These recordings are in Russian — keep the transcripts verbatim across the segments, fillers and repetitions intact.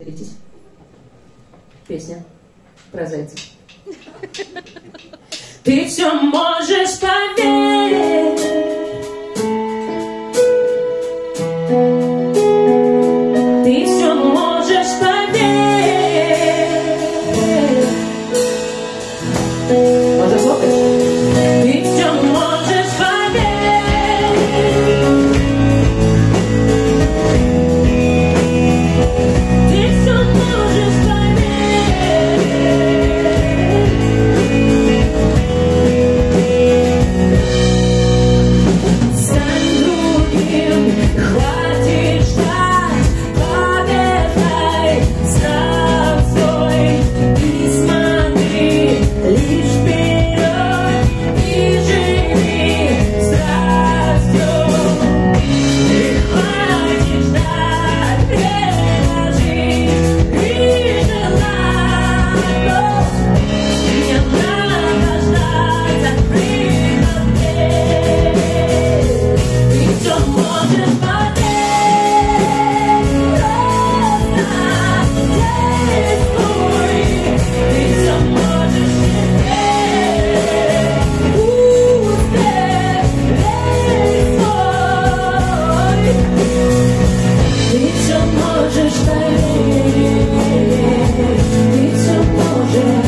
Смотритесь. Песня про зайца. Ты все можешь поверить. Ты все можешь поверить. Можно хлопать? Ты все можешь поверить. Ты все можешь поверить. Стань другим, хватит ждать, побеждай, стой и смотри лишь вперед и живи страстью. И хватит ждать, время жить и желать. Не надо ждать, закрыта дверь. Ты все можешь поверить, просто действуй. Ты все можешь теперь, успех весь свой. Ты все можешь поверить, ты все можешь.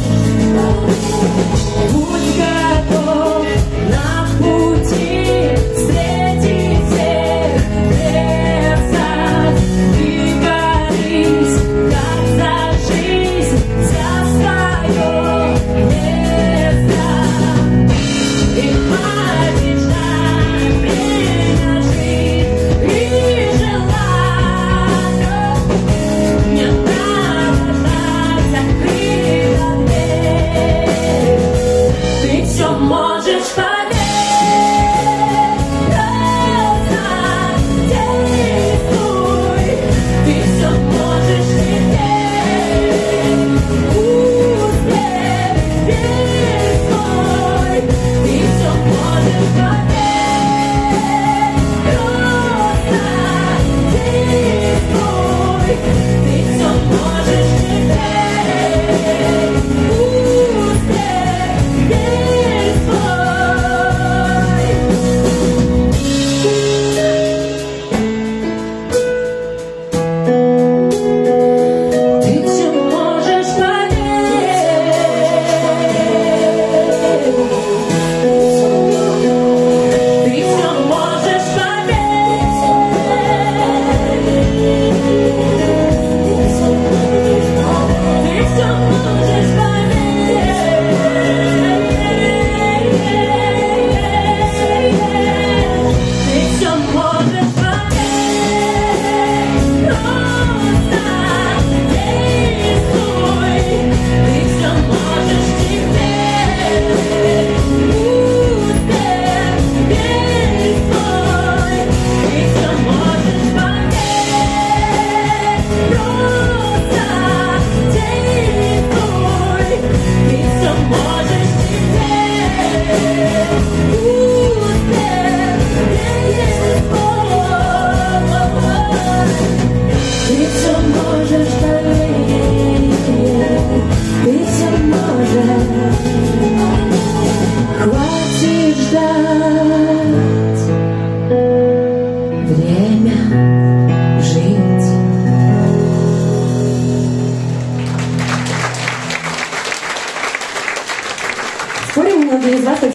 Будь готов на пути встретить всех прецов и борись, как за жизнь, за свое место. И хватит ждать, время жить и желать. Не надо ждать, закрыта дверь. Ты все можешь поверить, просто действуй. Ты все можешь теперь, успех весь свой. Ты все можешь поверить, просто действуй. Ты все можешь теперь, успех весь свой. Ты все можешь поверить. Ты все можешь поверить. Ты все можешь поверить. Ты все можешь поверить. Просто действуй. Ты все можешь теперь, успех весь свой. Ты все можешь поверить. Просто действуй. Ты все можешь теперь, успех весь свой. Ты все можешь поверить, ты все можешь. Хватит ждать, время жить. Спорим, многие из вас